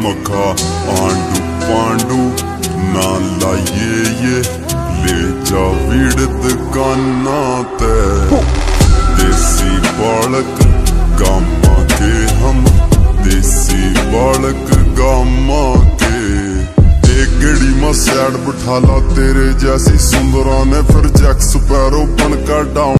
मखा आंडू पांडू ना लाइए ये ले जा विड़त काना ते देसी बालक गामा के हम देसी बालक गामा के एक गेड़ी में सैड बिठाला तेरे जैसी सुंदरा ने फिर जैक स्पैरो बनकर डाउन